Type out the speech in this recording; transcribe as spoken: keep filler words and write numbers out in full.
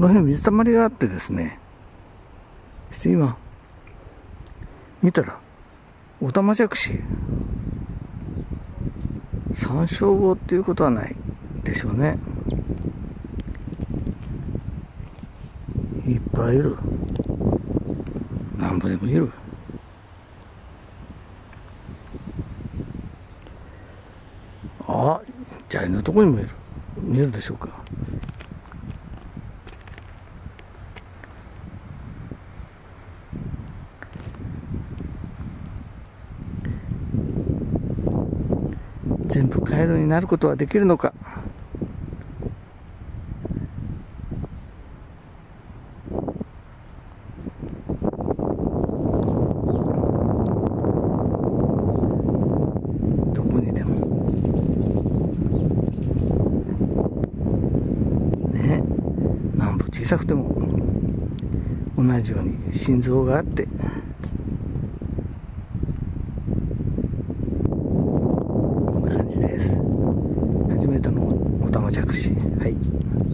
の辺水たまりがあってですね、して今見たらオタマジャクシ、山椒魚っていうことはないでしょうね。いっぱいいる。なんぼでもいる。あ、砂利のところにもいる。見えるでしょうか。全部カエルになることはできるのか。どこにでもね、なんぼ小さくても同じように心臓があって、こんな感じです。初めてのオタマジャクシ。はい。